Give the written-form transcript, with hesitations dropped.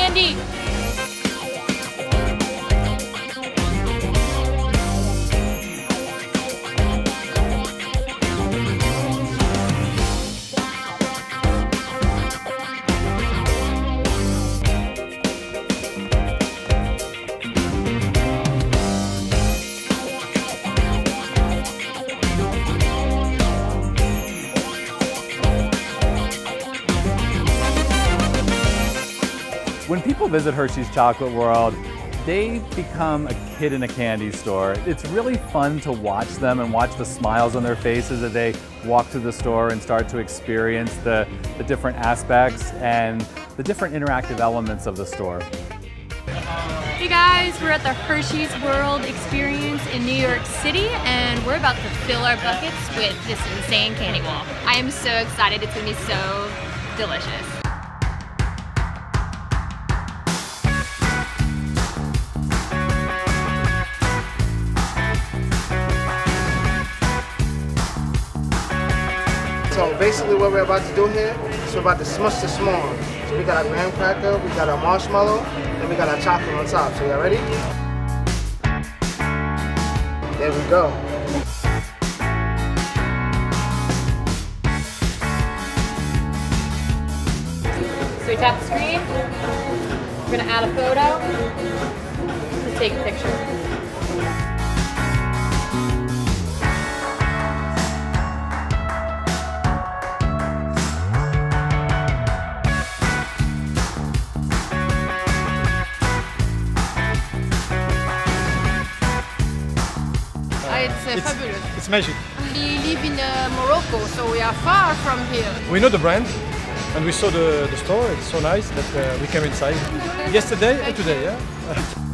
candy. When people visit Hershey's Chocolate World, they become a kid in a candy store. It's really fun to watch them and watch the smiles on their faces as they walk through the store and start to experience the different aspects and the different interactive elements of the store. Hey guys, we're at the Hershey's World Experience in New York City and we're about to fill our buckets with this insane candy wall. I am so excited, it's gonna be so delicious. So basically what we're about to do here is we're about to smush the s'more. So we got our graham cracker, we got our marshmallow, and we got our chocolate on top. So y'all ready? There we go. So we tap the screen, we're gonna add a photo to take a picture. It's fabulous. It's magic. We live in Morocco, so we are far from here. We know the brand and we saw the store. It's so nice that we came inside yesterday and today. Yeah.